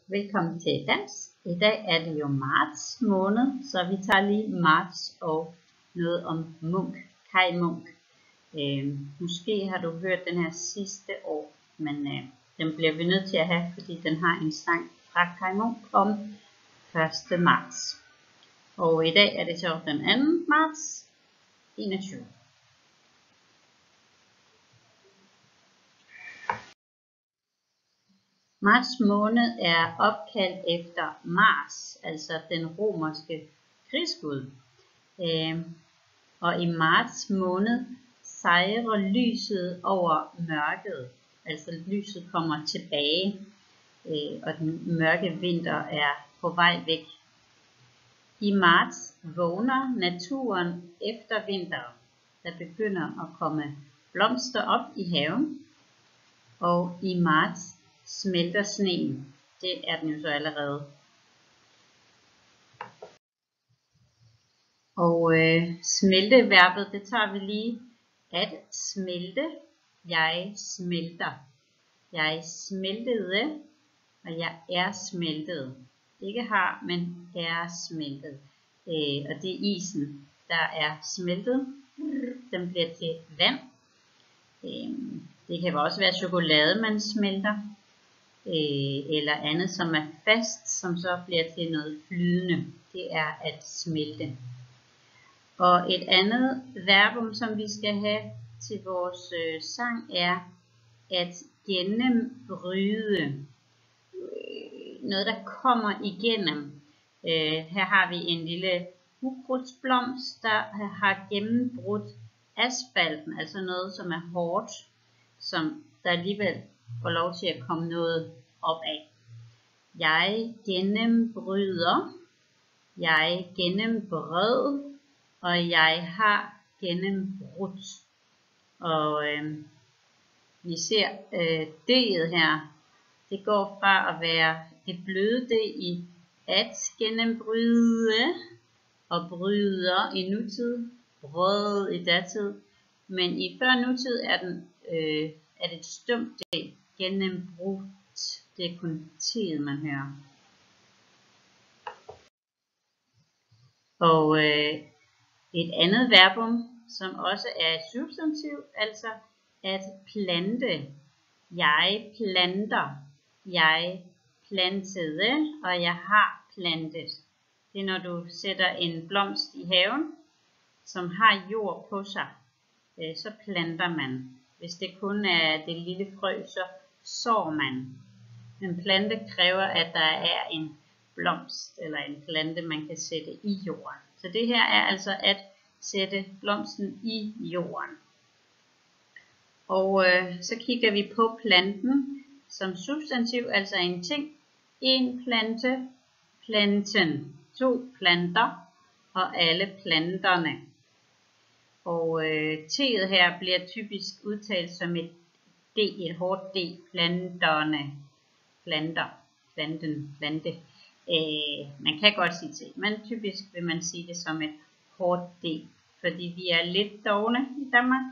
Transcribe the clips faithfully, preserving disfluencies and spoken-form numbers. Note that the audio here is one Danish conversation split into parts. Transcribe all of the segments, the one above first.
velkommen til dans. I dag er det jo marts måned, så vi tager lige marts og noget om Munch, Kaj Munch. Øh, måske har du hørt den her sidste år, men øh, den bliver vi nødt til at have, fordi den har en sang fra Kaj Munch om første marts. Og i dag er det så den anden marts enogtyve. Marts måned er opkaldt efter Mars, altså den romerske krigsgud. Øh, og i marts måned sejrer lyset over mørket, altså lyset kommer tilbage, øh, og den mørke vinter er på vej væk. I marts vågner naturen efter vinteren. Der begynder at komme blomster op i haven, og i marts smelter sneen. Det er den jo så allerede. Og øh, smelteverbet, det tager vi lige. At smelte. Jeg smelter. Jeg smeltede, og jeg er smeltet. Ikke har, men er smeltet. Øh, og det er isen, der er smeltet. Den bliver til vand. Øh, det kan også være chokolade, man smelter. Øh, eller andet, som er fast, som så bliver til noget flydende. Det er at smelte. Og et andet verbum, som vi skal have til vores øh, sang, er at gennembryde. Øh, noget, der kommer igennem. Øh, her har vi en lille ukrudtsblomst, der har gennembrudt asfalten, altså noget, som er hårdt, som der alligevel får lov til at komme noget op af. Jeg gennembryder, jeg gennembrød, og jeg har gennembrudt. Og øh, vi ser øh, D'et her, det går fra at være det bløde D i at gennembryde, og bryder i nutid, brød i datid, men i før nutid er, den, øh, er det et stumt D, gennembrudt, det er kun T'et man hører. Og øh, et andet verbum, som også er et substantiv, altså at plante. Jeg planter, jeg plantede, og jeg har plantet. Det er når du sætter en blomst i haven, som har jord på sig, øh, så planter man. Hvis det kun er det lille frø, så sår man. En plante kræver, at der er en blomst eller en plante, man kan sætte i jorden. Så det her er altså at sætte blomsten i jorden. Og øh, så kigger vi på planten som substantiv, altså en ting. En plante, planten. To planter og alle planterne. Og øh, T'et her bliver typisk udtalt som et D, et hårdt D, planterne, planter, planten, plante. Øh, man kan godt sige T, men typisk vil man sige det som et hårdt D, fordi vi er lidt dovne i Danmark.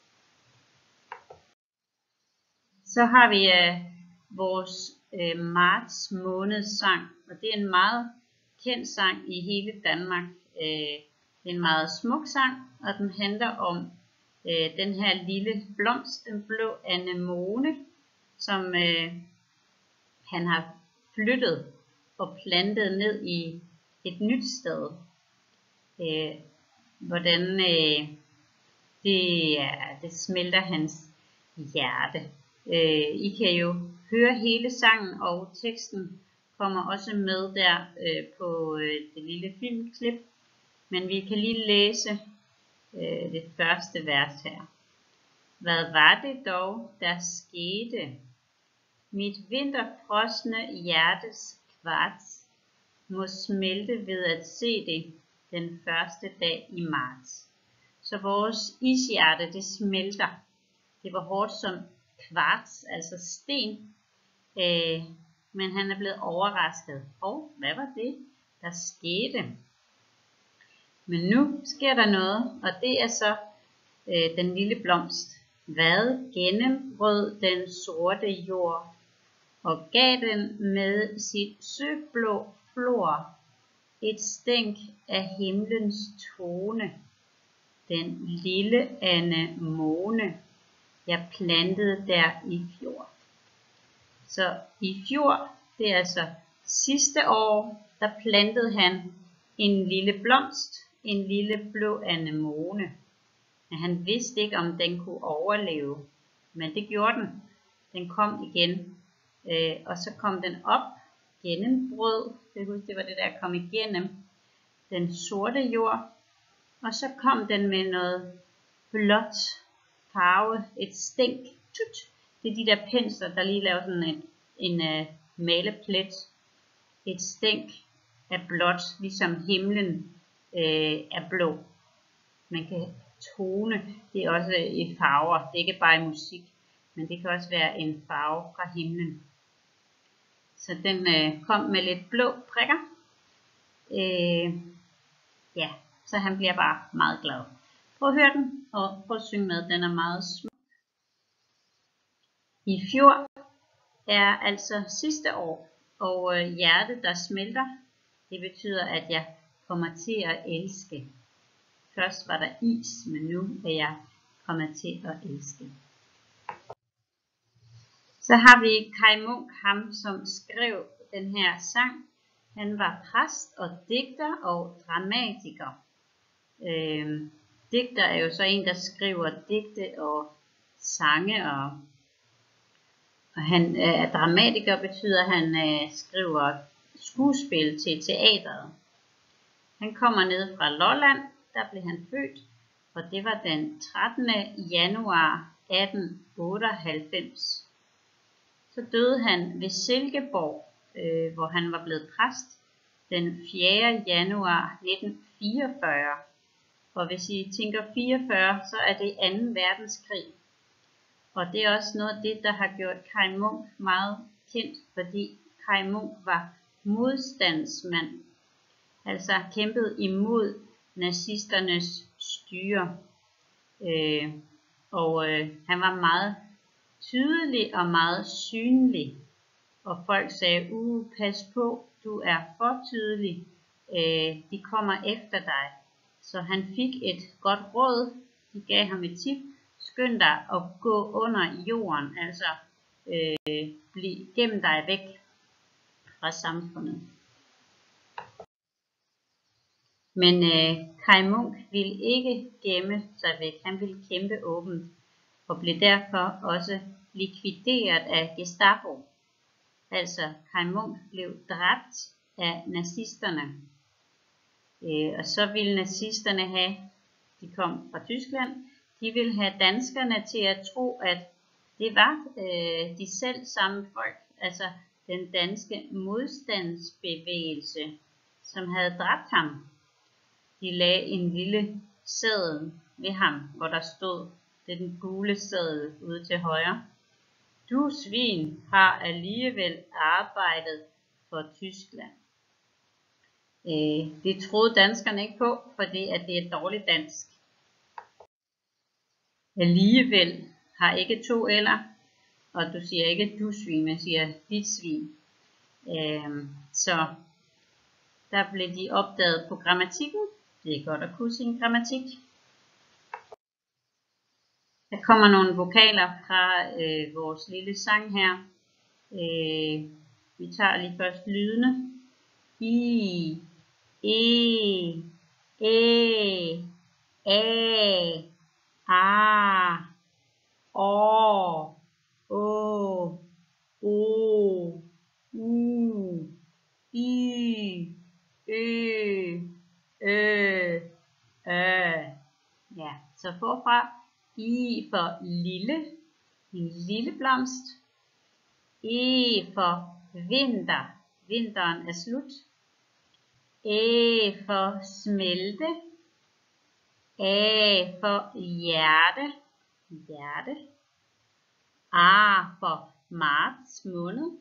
Så har vi øh, vores øh, marts måneds sang, og det er en meget kendt sang i hele Danmark. Øh, det er en meget smuk sang, og den handler om øh, den her lille blomst, den blå anemone, som øh, han har flyttet og plantet ned i et nyt sted. Øh, hvordan øh, det, ja, det smelter hans hjerte. Øh, I kan jo høre hele sangen, og teksten kommer også med der øh, på øh, det lille filmklip. Men vi kan lige læse øh, det første vers her. Hvad var det dog, der skete? Mit vinterfrosne hjertes kvarts må smelte ved at se det den første dag i marts. Så vores ishjerte, det smelter. Det var hårdt som kvarts, altså sten. Øh, men han er blevet overrasket. Og hvad var det, der skete? Men nu sker der noget, og det er så øh, den lille blomst. Hvad gennembrød den sorte jord? og gav den med sit søblå flor et stænk af himlens tone. Den lille anemone, jeg plantede der i fjor. Så i fjor, det er altså sidste år, der plantede han en lille blomst, en lille blå anemone. Men han vidste ikke, om den kunne overleve, men det gjorde den. Den kom igen, øh, og så kom den op gennem brød. Det, husk, det var det der kom igennem den sorte jord, og så kom den med noget blåt farve, et stænk. Tut. Det er de der pensler, der lige laver sådan en, en uh, maleplet. Et stænk af blåt, ligesom himlen øh, er blå. Man kan tone, det er også i farver, det er ikke bare i musik, men det kan også være en farve fra himlen. Så den øh, kom med lidt blå prikker. Øh, ja, så han bliver bare meget glad. Prøv at høre den, og prøv at synge med, den er meget smuk. I fjor er altså sidste år, og øh, hjertet der smelter, det betyder, at jeg kommer til at elske. Først var der is, men nu er jeg kommet til at elske. Så har vi Kaj Munk, ham som skrev den her sang. Han var præst og digter og dramatiker. Øhm, digter er jo så en, der skriver digte og sange, og, og han er dramatiker, betyder, at han øh, skriver skuespil til teateret. Han kommer ned fra Lolland, der blev han født, og det var den trettende januar atten otteoghalvfems. Så døde han ved Silkeborg, øh, hvor han var blevet præst, den fjerde januar nitten fireogfyrre. Og hvis I tænker fireogfyrre, så er det anden verdenskrig. Og det er også noget af det, der har gjort Kaj Munk meget kendt, fordi Kaj Munk var modstandsmand. Altså kæmpede imod nazisternes styre. Øh, og øh, han var meget tydelig og meget synlig. Og folk sagde, uh, pas på, du er for tydelig. Øh, de kommer efter dig. Så han fik et godt råd. De gav ham et tip. Skynd dig at gå under jorden. Altså øh, bliv, gem dig væk fra samfundet. Men øh, Kaj Munk ville ikke gemme sig væk. Han ville kæmpe åbent og blev derfor også likvideret af Gestapo. Altså Kaj Munk blev dræbt af nazisterne. Øh, og så ville nazisterne have, de kom fra Tyskland, de ville have danskerne til at tro, at det var øh, de selv samme folk, altså den danske modstandsbevægelse, som havde dræbt ham. De lagde en lille seddel ved ham, hvor der stod, det er den gule seddel ude til højre. Du svin har alligevel arbejdet for Tyskland. Øh, det troede danskerne ikke på, fordi at det er dårligt dansk. Alligevel har ikke to eller, og du siger ikke du svin, men siger dit svin. Øh, så der blev de opdaget på grammatikken. Det er godt at kunne sin grammatik. Der kommer nogle vokaler fra øh, vores lille sang her. Øh, vi tager lige først lydene. I, E, Æ, A, A, Å, Å, O, U, I, Ø, Ø, Ø. Ja, så forfra. I for lille, en lille blomst. E for vinter, vinteren er slut. Æ for smelte. A for hjerte, hjerte. A for marts måned.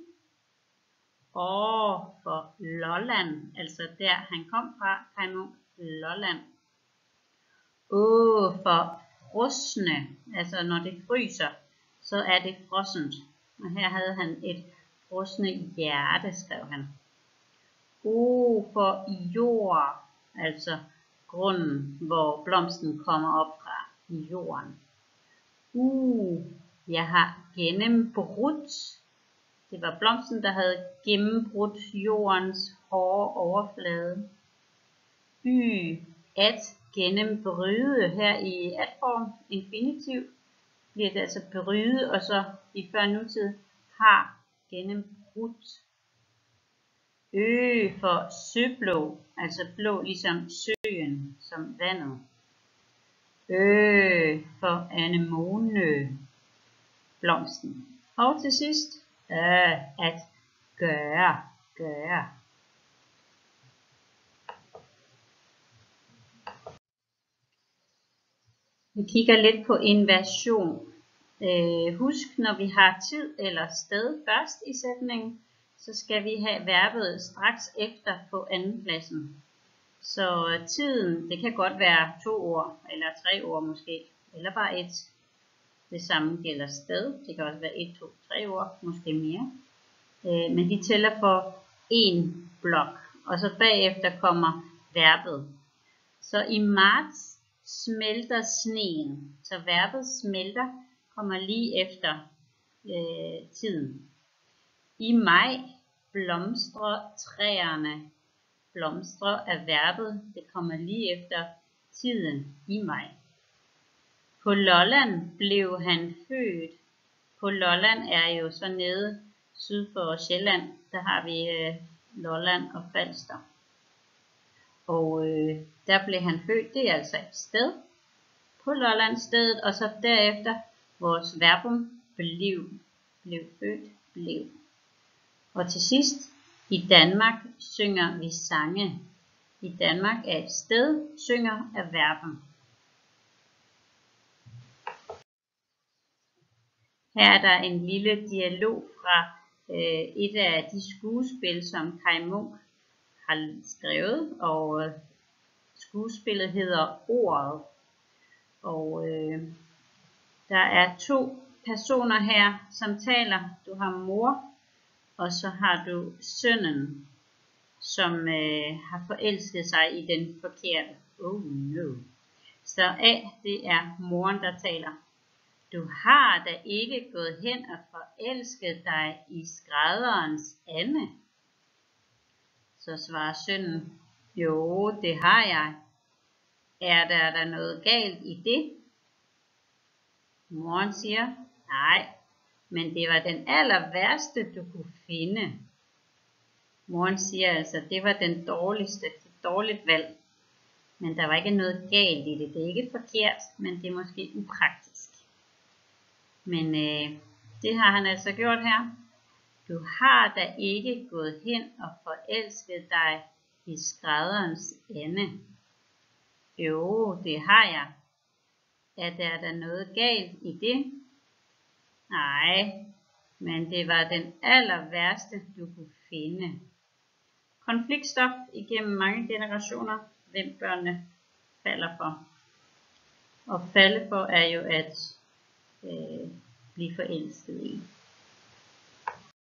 Å for Lolland, altså der han kom fra, Kaj Munk, Lolland. Å for frosne, altså når det fryser, så er det frossent. Og her havde han et frosne hjerte, skrev han. O for jord, altså grunden, hvor blomsten kommer op fra, i jorden. U, jeg har gennembrudt. Det var blomsten, der havde gennembrudt jordens hårde overflade. Y, at gennembryde, her i at-form, infinitiv, bliver det altså bryde, og så i før nutid har gennembrudt. Ø for søblå, altså blå ligesom søen, som vandet. Ø for anemone, blomsten. Og til sidst, øh, at gøre, gøre. Vi kigger lidt på inversion. Øh, husk, når vi har tid eller sted først i sætningen, så skal vi have verbet straks efter på andenpladsen. Så tiden, det kan godt være to ord, eller tre ord måske, eller bare et. Det samme gælder sted, det kan også være et, to, tre ord, måske mere. Øh, men de tæller for en blok, og så bagefter kommer verbet. Så i marts smelter sneen, så verbet smelter kommer lige efter øh, tiden. I maj blomstrer træerne. Blomstre er verbet, det kommer lige efter tiden i maj. På Lolland blev han født. På Lolland er jo så nede syd for Sjælland, der har vi øh, Lolland og Falster. Og øh, der blev han født, det er altså et sted på Lollandstedet, og så derefter vores verbum blev, blev født, blev. Og til sidst, i Danmark synger vi sange. I Danmark er et sted, synger er verben. Her er der en lille dialog fra øh, et af de skuespil, som Kaj Munk har skrevet, og øh, skuespillet hedder Ordet. Og øh, der er to personer her, som taler. Du har mor, og så har du sønnen, som øh, har forelsket sig i den forkerte. Oh no. Så A, det er moren, der taler. Du har da ikke gået hen og forelsket dig i skrædderens Anne. Så svarer sønnen, jo, det har jeg. Er der da noget galt i det? Moren siger, nej, men det var den aller værste, du kunne finde. Moren siger altså, det var den dårligste, det dårligt valg. Men der var ikke noget galt i det. Det er ikke forkert, men det er måske upraktisk. Men øh, det har han altså gjort her. Du har da ikke gået hen og forelsket dig i skrædderens Anne. Jo, det har jeg. Er der da noget galt i det? Nej, men det var den aller værste, du kunne finde. Konfliktstof igennem mange generationer, hvem børnene falder for. Og falde for er jo at øh, blive forelsket i.